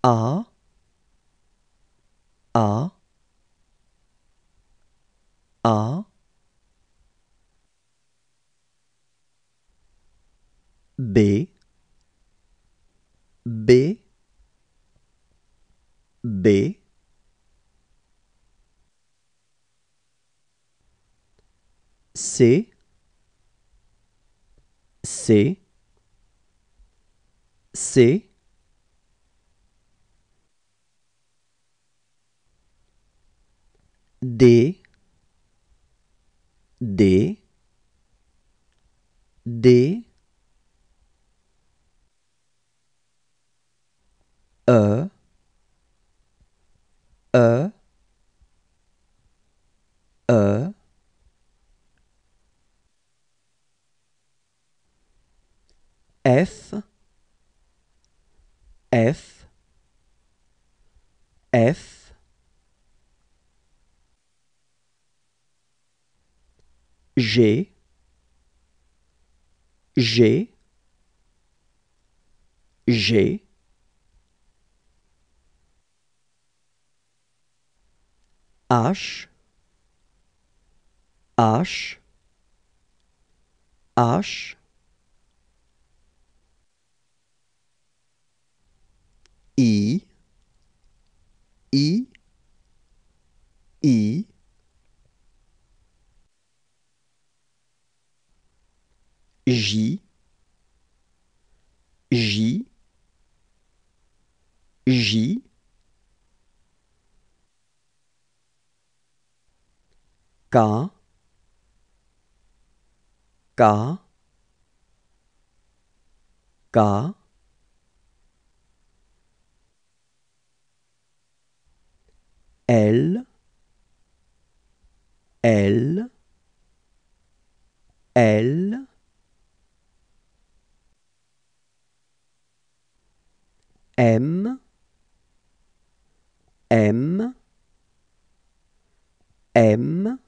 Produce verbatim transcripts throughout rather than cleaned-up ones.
A, A, A, B, B, B, C, C, C, D, D, D, E, E, E, F, F, F, G, G, G, H, H, H, I, I, I, J, J, J, K, K, K, L, L, L, M, M, M,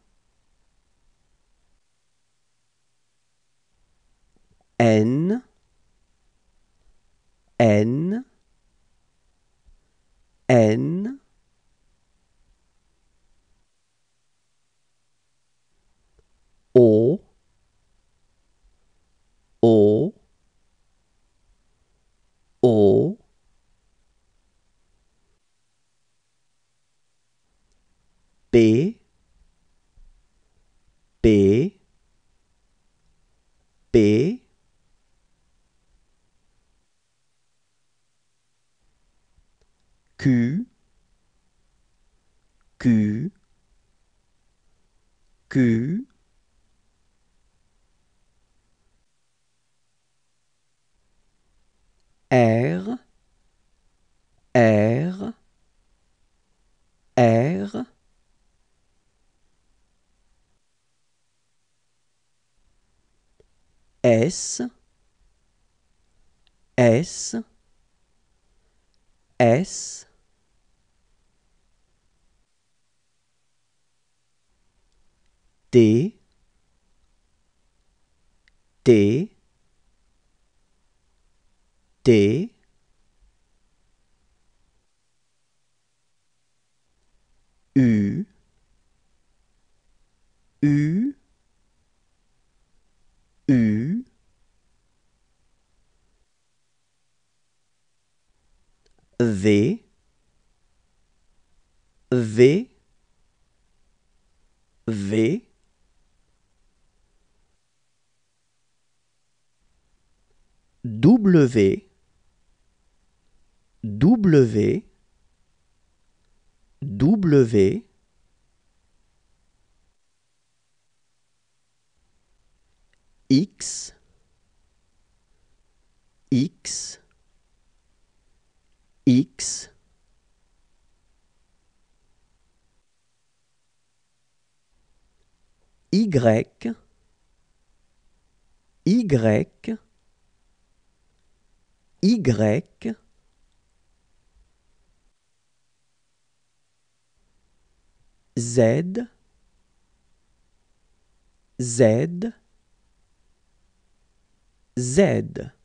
N, N, N, O, O, O, P, P, P, Q, Q, Q, R, R, R, S, S, S, T, T, T, U, U, U, V, V, V, W, W, W, X, X, X, Y, Y, Y, Z, Z, Z.